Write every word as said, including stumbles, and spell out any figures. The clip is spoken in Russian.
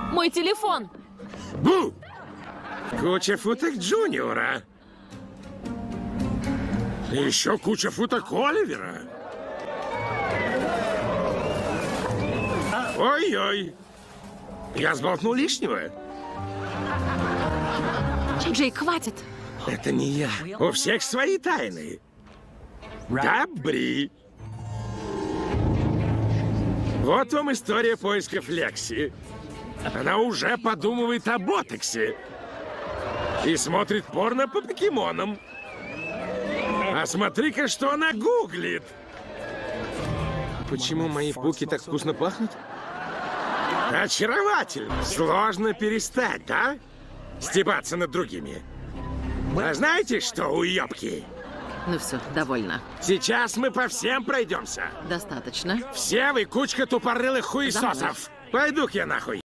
Мой телефон! Бу! Куча футок Джуниора. И еще куча футок Оливера. Ой-ой. Я сболтнул лишнего. Джейк, хватит. Это не я. У всех свои тайны. Да, Бри. Вот вам история поисков Лекси. Она уже подумывает о ботоксе. И смотрит порно по покемонам. А смотри-ка, что она гуглит. Почему мои пуки так вкусно пахнут? Очаровательно. Сложно перестать, да? Стебаться над другими. А знаете, что, уёбки? Ну все, довольно. Сейчас мы по всем пройдемся. Достаточно. Все вы кучка тупорылых хуесосов. Пойду-ка я нахуй.